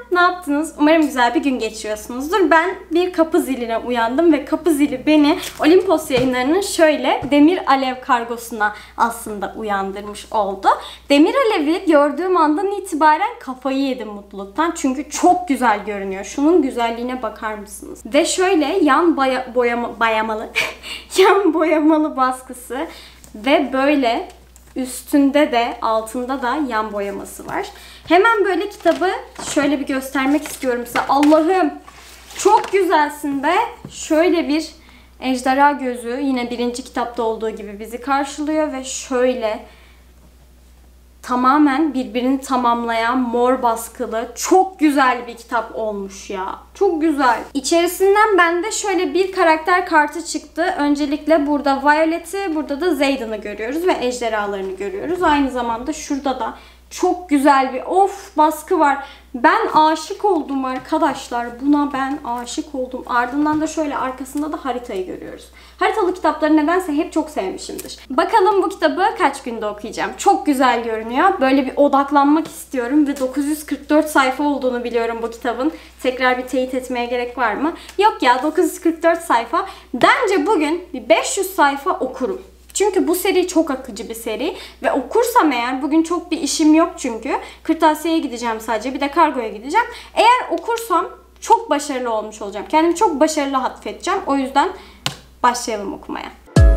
ne yaptınız? Umarım güzel bir gün geçiriyorsunuzdur. Ben bir kapı ziline uyandım ve kapı zili beni Olimpos Yayınları'nın şöyle Demir Alev kargosuna aslında uyandırmış oldu. Demir Alev'i gördüğüm andan itibaren kafayı yedim mutluluktan. Çünkü çok güzel görünüyor. Şunun güzelliğine bakar mısınız? Ve şöyle yan boyamalı yan boyamalı baskısı ve böyle üstünde de altında da yan boyaması var. Hemen böyle kitabı şöyle bir göstermek istiyorum size. Allah'ım çok güzelsin be. Şöyle bir ejderha gözü yine birinci kitapta olduğu gibi bizi karşılıyor ve şöyle tamamen birbirini tamamlayan mor baskılı çok güzel bir kitap olmuş ya. Çok güzel. İçerisinden bende şöyle bir karakter kartı çıktı. Öncelikle burada Violet'i, burada da Xaden'ı görüyoruz ve ejderhalarını görüyoruz. Aynı zamanda şurada da çok güzel bir baskı var. Ben aşık oldum arkadaşlar. Buna ben aşık oldum. Ardından da şöyle arkasında da haritayı görüyoruz. Haritalı kitapları nedense hep çok sevmişimdir. Bakalım bu kitabı kaç günde okuyacağım. Çok güzel görünüyor. Böyle bir odaklanmak istiyorum ve 944 sayfa olduğunu biliyorum bu kitabın. Tekrar bir teyit etmeye gerek var mı? Yok ya, 944 sayfa. Bence bugün bir 500 sayfa okurum. Çünkü bu seri çok akıcı bir seri ve okursam eğer, bugün çok bir işim yok çünkü. Kırtasiye'ye gideceğim sadece, bir de kargoya gideceğim. Eğer okursam çok başarılı olmuş olacağım. Kendimi çok başarılı atfedeceğim. O yüzden başlayalım okumaya.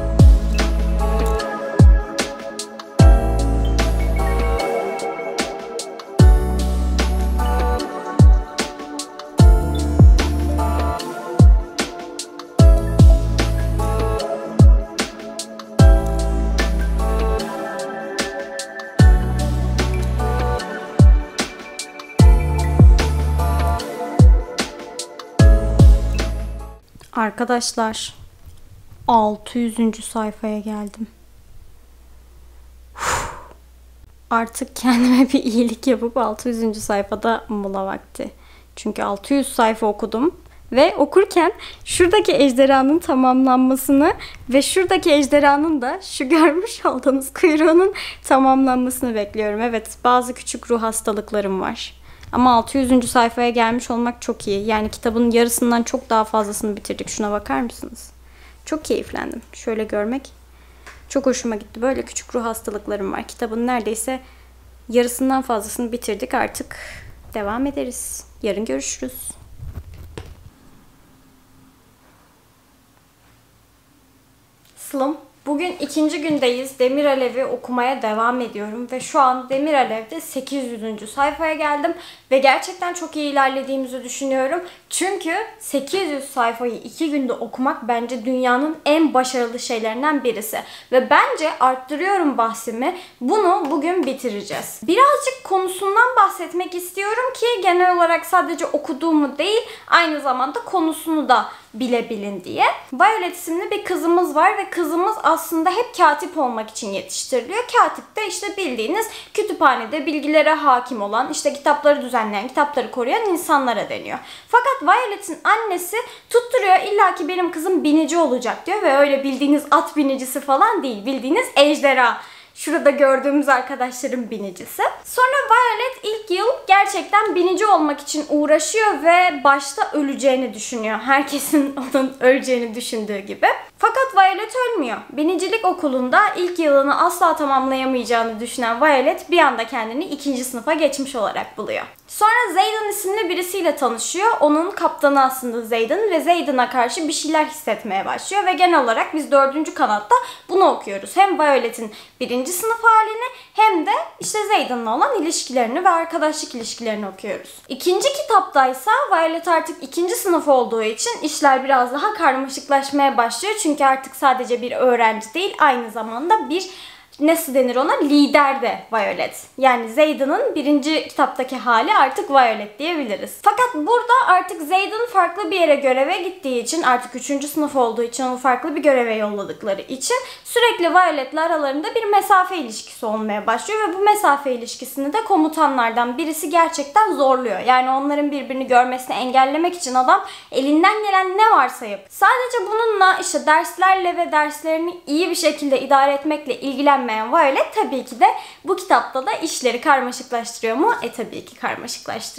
Arkadaşlar 600. sayfaya geldim. Artık kendime bir iyilik yapıp 600. sayfada mola vakti. Çünkü 600 sayfa okudum ve okurken şuradaki ejderhanın tamamlanmasını ve şuradaki ejderhanın da şu görmüş olduğunuz kuyruğunun tamamlanmasını bekliyorum. Evet, bazı küçük ruh hastalıklarım var. Ama 600. sayfaya gelmiş olmak çok iyi. Yani kitabın yarısından çok daha fazlasını bitirdik. Şuna bakar mısınız? Çok keyiflendim. Şöyle görmek çok hoşuma gitti. Böyle küçük ruh hastalıklarım var. Kitabın neredeyse yarısından fazlasını bitirdik. Artık devam ederiz. Yarın görüşürüz. Slım. Bugün ikinci gündeyiz. Demir Alev'i okumaya devam ediyorum ve şu an Demir Alev'de 800. sayfaya geldim ve gerçekten çok iyi ilerlediğimizi düşünüyorum. Çünkü 800 sayfayı 2 günde okumak bence dünyanın en başarılı şeylerinden birisi. Ve bence arttırıyorum bahsimi. Bunu bugün bitireceğiz. Birazcık konusundan bahsetmek istiyorum ki genel olarak sadece okuduğumu değil, aynı zamanda konusunu da bilebilin diye. Violet isimli bir kızımız var ve kızımız aslında hep katip olmak için yetiştiriliyor. Katip de işte bildiğiniz kütüphanede bilgilere hakim olan, işte kitapları düzenleyen, kitapları koruyan insanlara deniyor. Fakat Violet'in annesi tutturuyor, illaki benim kızım binici olacak diyor ve öyle bildiğiniz at binicisi falan değil, bildiğiniz ejderha. Şurada gördüğümüz arkadaşların binicisi. Sonra Violet ilk yıl gerçekten binici olmak için uğraşıyor ve başta öleceğini düşünüyor. Herkesin onun öleceğini düşündüğü gibi. Fakat Violet ölmüyor. Binicilik okulunda ilk yılını asla tamamlayamayacağını düşünen Violet bir anda kendini 2. sınıfa geçmiş olarak buluyor. Sonra Xaden isimli birisiyle tanışıyor. Onun kaptanı aslında Xaden ve Xaden'a karşı bir şeyler hissetmeye başlıyor ve genel olarak biz 4. kanatta bunu okuyoruz. Hem Violet'in 1. sınıf halini hem de işte Xaden'la olan ilişkilerini ve arkadaşlık ilişkilerini okuyoruz. 2. kitaptaysa Violet artık 2. sınıf olduğu için işler biraz daha karmaşıklaşmaya başlıyor. Çünkü artık sadece bir öğrenci değil, aynı zamanda bir nasıl denir ona? Lider de Violet. Yani Xaden'ın 1. kitaptaki hali artık Violet diyebiliriz. Fakat burada artık Xaden farklı bir yere göreve gittiği için, artık 3. sınıf olduğu için onu farklı bir göreve yolladıkları için sürekli Violet'le aralarında bir mesafe ilişkisi olmaya başlıyor ve bu mesafe ilişkisini de komutanlardan birisi gerçekten zorluyor. Yani onların birbirini görmesini engellemek için adam elinden gelen ne varsa yapıyor. Sadece bununla işte derslerle ve derslerini iyi bir şekilde idare etmekle ilgilenmeyen Violet tabii ki de bu kitapta da işleri karmaşıklaştırıyor mu? Tabii ki karmaşıklaştırıyor.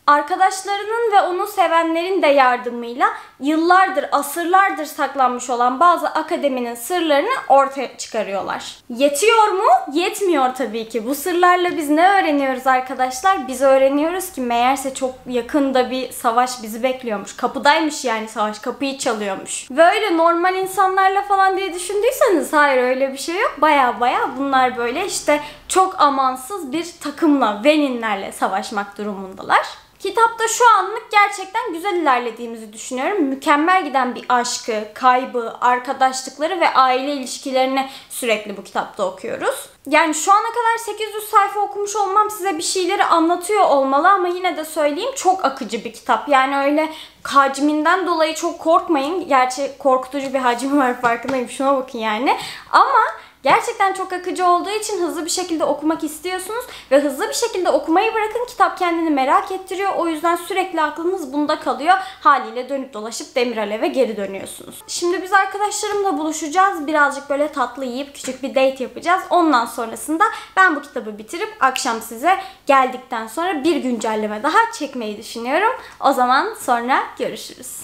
Arkadaşlarının ve onu sevenlerin de yardımıyla yıllardır, asırlardır saklanmış olan bazı akademinin sırlarını ortaya çıkarıyorlar. Yetiyor mu? Yetmiyor tabii ki. Bu sırlarla biz ne öğreniyoruz arkadaşlar? Biz öğreniyoruz ki meğerse çok yakında bir savaş bizi bekliyormuş. Kapıdaymış yani savaş, kapıyı çalıyormuş. Ve öyle normal insanlarla falan diye düşündüyseniz hayır, öyle bir şey yok. Baya baya bunlar böyle işte çok amansız bir takımla, Veninlerle savaşmak durumundalar. Kitapta şu anlık gerçekten güzel ilerlediğimizi düşünüyorum. Mükemmel giden bir aşkı, kaybı, arkadaşlıkları ve aile ilişkilerini sürekli bu kitapta okuyoruz. Yani şu ana kadar 800 sayfa okumuş olmam size bir şeyleri anlatıyor olmalı ama yine de söyleyeyim, çok akıcı bir kitap. Yani öyle hacminden dolayı çok korkmayın. Gerçi korkutucu bir hacmi var, farkındayım. Şuna bakın yani. Ama gerçekten çok akıcı olduğu için hızlı bir şekilde okumak istiyorsunuz ve hızlı bir şekilde okumayı bırakın, kitap kendini merak ettiriyor. O yüzden sürekli aklınız bunda kalıyor. Haliyle dönüp dolaşıp Demiralev'e geri dönüyorsunuz. Şimdi biz arkadaşlarımla buluşacağız. Birazcık böyle tatlı yiyip küçük bir date yapacağız. Ondan sonrasında ben bu kitabı bitirip akşam size geldikten sonra bir güncelleme daha çekmeyi düşünüyorum. O zaman sonra görüşürüz.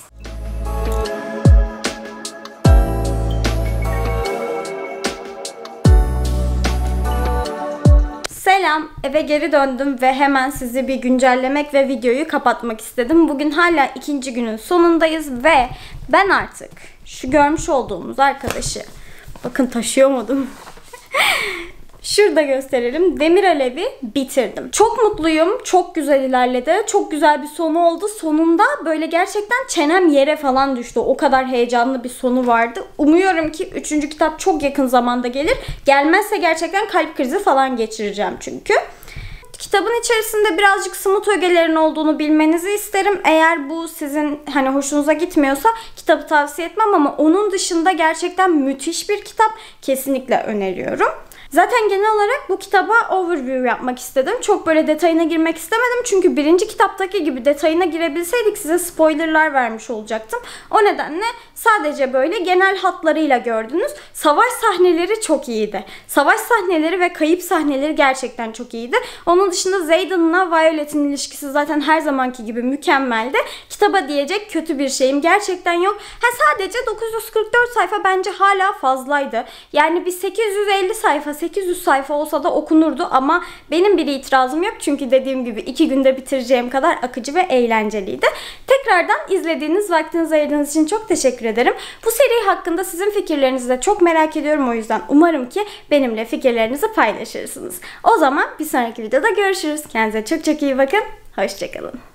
Selam, eve geri döndüm ve hemen sizi bir güncellemek ve videoyu kapatmak istedim. Bugün hala 2. günün sonundayız ve ben artık şu görmüş olduğumuz arkadaşı, bakın taşıyamadım. Şurada gösterelim. Demiralev'i bitirdim. Çok mutluyum. Çok güzel ilerledi. Çok güzel bir sonu oldu. Sonunda böyle gerçekten çenem yere falan düştü. O kadar heyecanlı bir sonu vardı. Umuyorum ki 3. kitap çok yakın zamanda gelir. Gelmezse gerçekten kalp krizi falan geçireceğim çünkü. Kitabın içerisinde birazcık smut ögelerin olduğunu bilmenizi isterim. Eğer bu sizin hani hoşunuza gitmiyorsa kitabı tavsiye etmem ama onun dışında gerçekten müthiş bir kitap. Kesinlikle öneriyorum. Zaten genel olarak bu kitaba overview yapmak istedim. Çok böyle detayına girmek istemedim. Çünkü 1. kitaptaki gibi detayına girebilseydik size spoilerlar vermiş olacaktım. O nedenle sadece böyle genel hatlarıyla gördünüz. Savaş sahneleri çok iyiydi. Savaş sahneleri ve kayıp sahneleri gerçekten çok iyiydi. Onun dışında Xaden'la Violet'in ilişkisi zaten her zamanki gibi mükemmeldi. Kitaba diyecek kötü bir şeyim gerçekten yok. Sadece 944 sayfa bence hala fazlaydı. Yani bir 850 sayfa, 800 sayfa olsa da okunurdu ama benim bir itirazım yok. Çünkü dediğim gibi 2 günde bitireceğim kadar akıcı ve eğlenceliydi. Tekrardan izlediğiniz, vaktinizi ayırdığınız için çok teşekkür ederim. Bu seri hakkında sizin fikirlerinizi de çok merak ediyorum. O yüzden umarım ki benimle fikirlerinizi paylaşırsınız. O zaman bir sonraki videoda görüşürüz. Kendinize çok çok iyi bakın. Hoşçakalın.